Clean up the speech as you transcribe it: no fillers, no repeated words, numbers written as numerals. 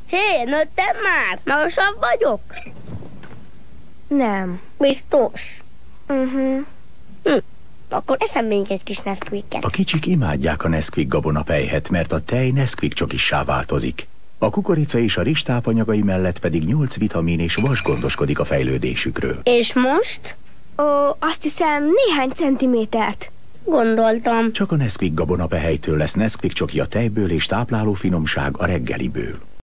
Hé, nőttem már? Magasabb vagyok? Nem. Biztos? Uh-huh. Akkor eszem még egy kis Nesquik-et. A kicsik imádják a Nesquik gabonapelyhet, mert a tej Nesquik csokissá változik. A kukorica és a rizs tápanyagai mellett pedig 8 vitamin és vas gondoskodik a fejlődésükről. És most? Azt hiszem néhány centimétert. Gondoltam. Csak a Nesquik gabonapehelytől lesz Nesquik csoki a tejből és tápláló finomság a reggeliből.